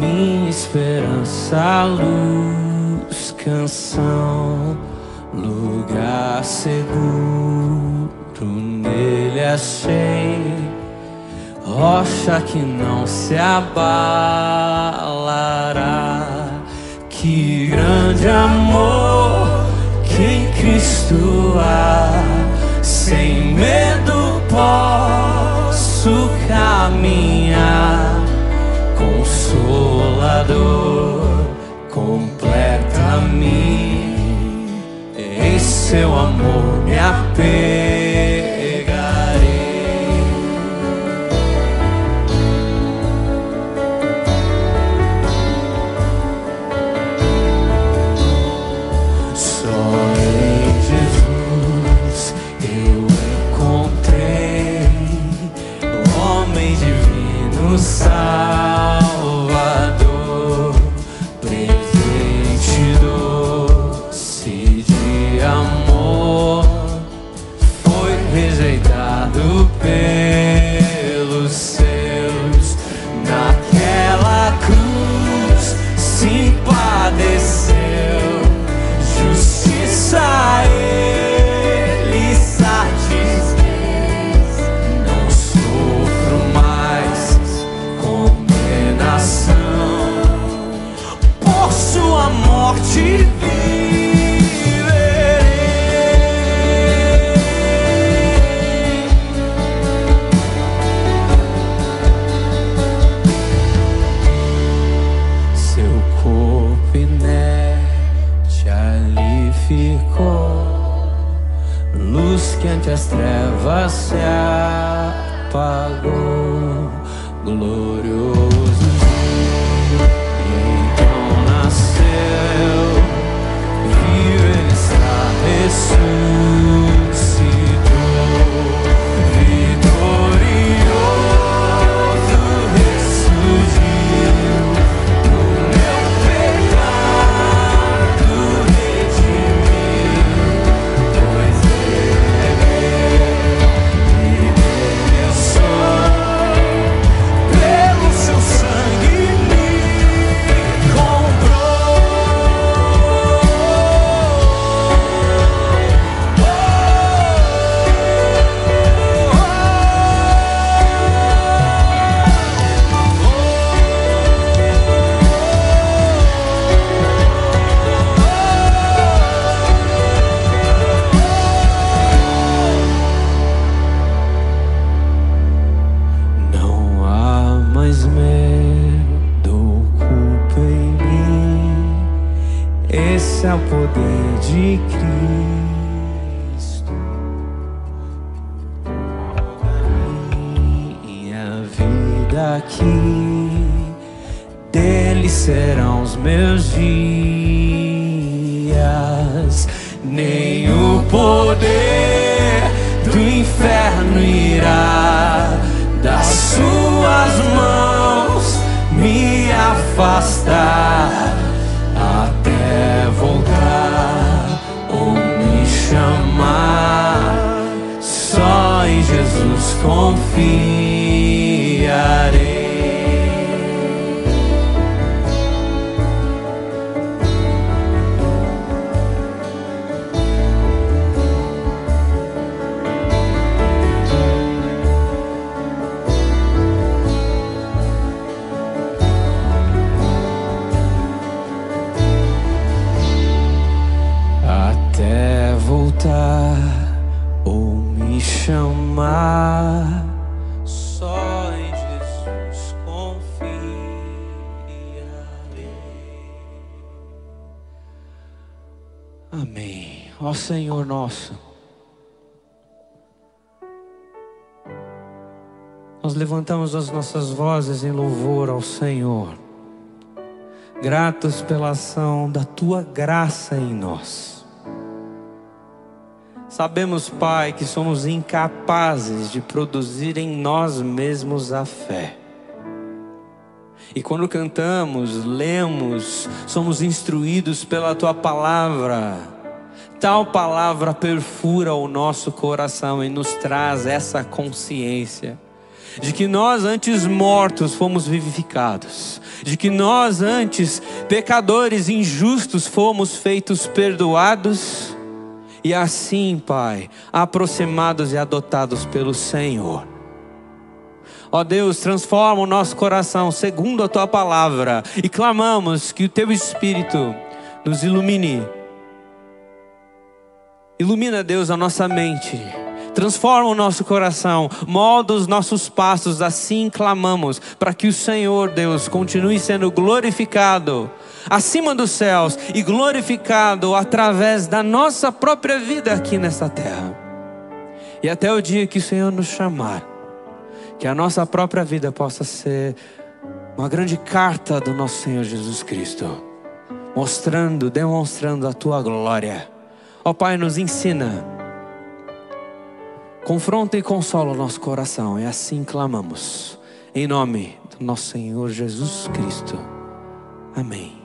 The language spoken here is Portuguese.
minha esperança, luz, canção, lugar seguro nele achei, rocha que não se abalará. Que grande amor que em Cristo há, sem medo posso caminhar. Consolador, completa-me, em seu amor me apegarei. Só em Jesus eu encontrei o homem divino, Salvador, presente doce de amor. Foi rejeitado pelos seus, naquela cruz se padeceu. Justiça ele satisfez, não sofro mais condenação, por sua morte viverei. Seu corpo inerte ali ficou, luz que ante as trevas se apagou. Glorioso dia, e então nasceu, vivo ele está, ressuscitou, vitorioso ressurgiu, o meu pecado redimiu, pois ele me sou, pelo seu sangue me comprou. Não há mais medo ou culpa em mim, esse é o poder de Cristo. Minha vida aqui, dele serão os meus dias. Nem o poder do inferno irá das suas mãos me afastar, até voltar ou me chamar. Só em Jesus confiarei. Até voltar ou me chamar, só em Jesus confiarei. Amém. Ó Senhor nosso, nós levantamos as nossas vozes em louvor ao Senhor, gratos pela ação da Tua graça em nós. Sabemos, Pai, que somos incapazes de produzir em nós mesmos a fé. E quando cantamos, lemos, somos instruídos pela Tua palavra. Tal palavra perfura o nosso coração e nos traz essa consciência de que nós antes mortos fomos vivificados, de que nós antes pecadores injustos fomos feitos perdoados, e assim, Pai, aproximados e adotados pelo Senhor. Ó Deus, transforma o nosso coração segundo a Tua palavra, e clamamos que o Teu Espírito nos ilumine. Ilumina, Deus, a nossa mente, transforma o nosso coração, molda os nossos passos, assim clamamos, para que o Senhor, Deus, continue sendo glorificado acima dos céus e glorificado através da nossa própria vida aqui nesta terra. E até o dia que o Senhor nos chamar, que a nossa própria vida possa ser uma grande carta do nosso Senhor Jesus Cristo, mostrando, demonstrando a Tua glória. Ó Pai, nos ensina, confronta e consola o nosso coração, e assim clamamos, em nome do nosso Senhor Jesus Cristo. Amém.